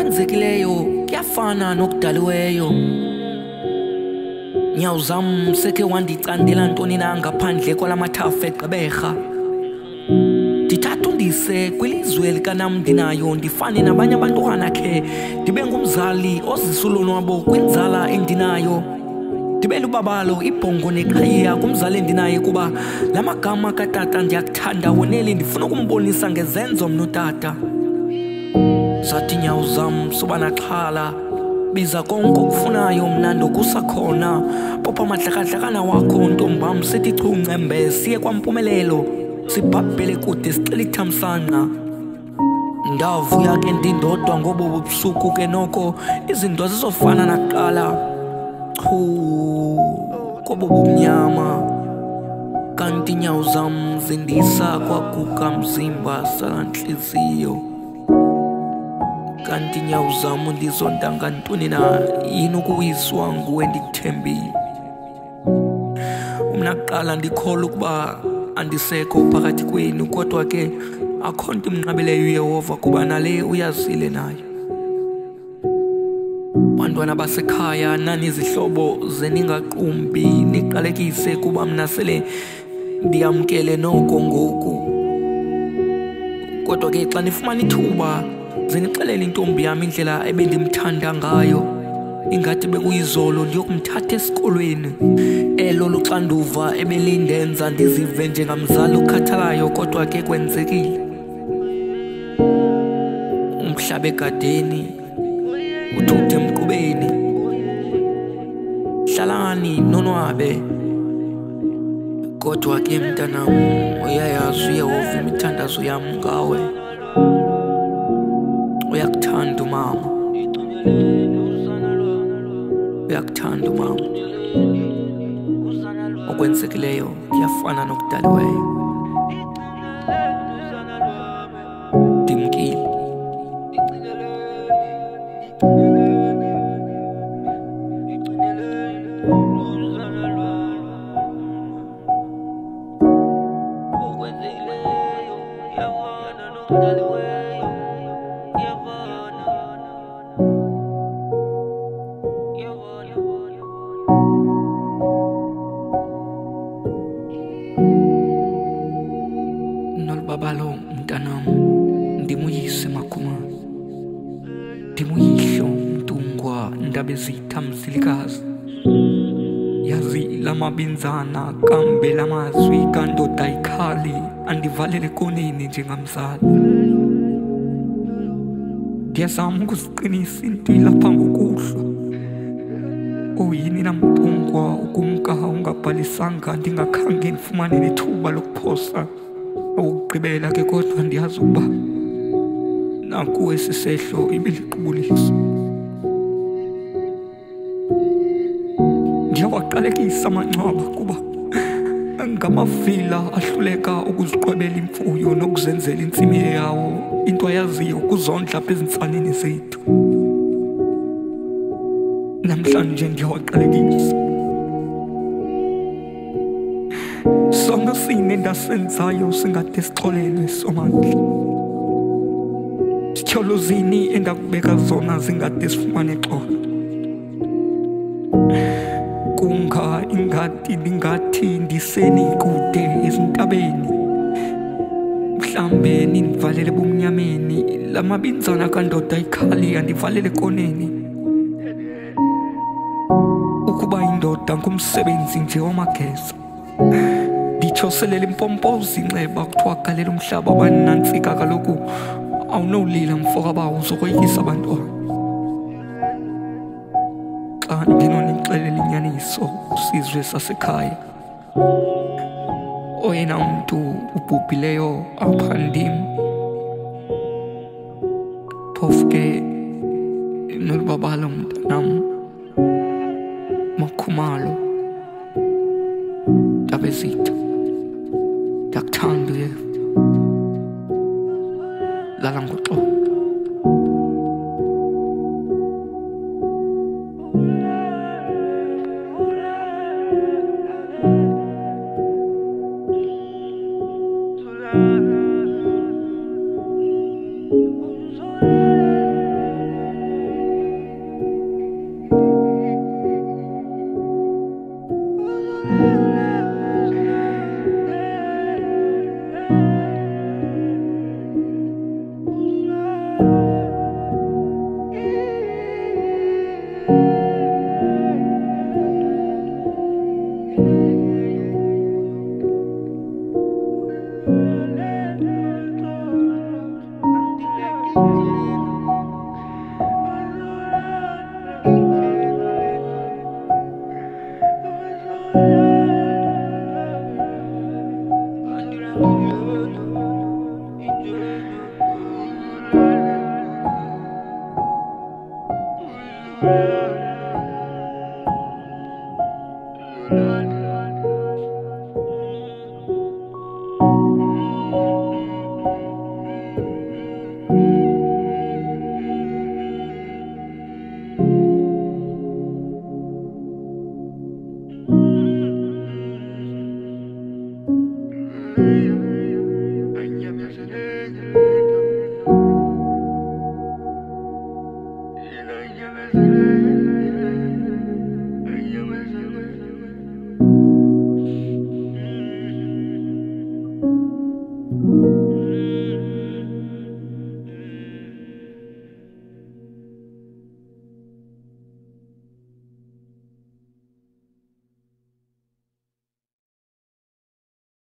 okwenzekileyo kuyafana nokudaliweyo. Nyawo zam sekhe wandicandela ntoni na ngaphandle kwalamathafa eGqeberha. Ndithatha undise kwilizwe likanam ndinayo, ndifane nabanye abantwana khe ndibe ngumzali ozisa ulonwabo kwinzala endinayo. Ndibe lubabalo ibhongo neqhayiya kumzali endinaye, kuba la magama katata ndiyakuthanda wonele, ndifuna ukumbonisa ngezenzo mna utata. Zathi nyawo zam suba naxhala, biza konke okufunayo mna ndokusakhona, bopha amadlakadlakana wakho ntombam, sithi chuncembe siye kwaMpumelelo, sibhabhele kude sicela ithamsanqa. Ndavuya ke ndindodwa ngobo bubusuku, ke noko izinto zizofana nakuqala. Kobo bumnyama, kanti nyawo zam zindisa kwaguga mzimba salantliziyo. Kanti nyawo zam ndizonda ngantoni na, yini ukuyiswa nguwe ndikuthembile. Mna kuqala ndikholwa ukuba andisekho phakathi kwenu, kodwa ke akho nto imnqabeleyo uYehova, kuba nale uyazile nayo. Bantwana basekhaya nanizihlobo zeningaqumbi niqalekise, kuba mna sele ndiyamkele noko ngoku. Kodwa ke xa nifumana ithuba zenixelele intombi yam indlela ebendimthanda ngayo, ingathi bekuyizolo ndiyokumthatha esikolweni. Elo luxanduva ebelindenza ndizive njengamzali okhathalayo, kodwa ke kwenzekile. Umhlaba egadeni, uthuthe emqubeni, hlalani nonwabe. Kodwa ke mntanam, uyayazi uYehova imithandazo yam ngawe. Uyakuthanda umama, uyakuthanda umama. Okwenzekileyo kuyafana nokudaliweyo. Ndimkile. Nolubabalo mntanam, ndimuyise makhuma, ndimuyihlo mntungwa ndabezitha mzilikazi. Yazi lamabinzana kambe lamazwi kandoda ikhali, andivalele koneni njengamzali. Ndiyazama ukuziqinisa into ilapha ngokuhlwa. Oyini na mntungwa ukumka ungabhalisanga, ndingakhange ndifumane nethuba lokuphosa. Ukugqibela ke kodwa ndiyazi ukuba naku esi sehlo ibiliqubulisa. Ndiyawaqalekisa amangcwaba, kuba ngamavila ahluleka ukuziqwebela imfuyo nokuzenzela intsimi yawo, into ayaziyo ukuzondla apha ezintsaneni zethu. Namhlanje ndiyawaqalekisa. Sonke sine ndasenzayo singade sixolelwe somandla. Zityholo zini endakubeka zona zingade sifumane xolo. Kunga ingadi ndingathi ndiseni kude ezintabeni, mhlambe nindivalele bumnyameni. Lamabinzana kandoda ikhali andivalele koneni. Ukuba indoda ngumsebenzi nje wamageza, nditsho selela impompozi inceba kuthiwa galela umhlaba abanantsika, kaloku awunowulila mfokabawo uzokoyikisa abantwana. Xa ndinonixelela inyaniso, usizwe sasekhaya, oyena mntu ubhubhileyo apha ndim. Phofu ke Nolubabalo mntanam, makhumalo ndabezitha, ndiyakuthanda uYehova. Lala ngoxolo. Ay, ya me hace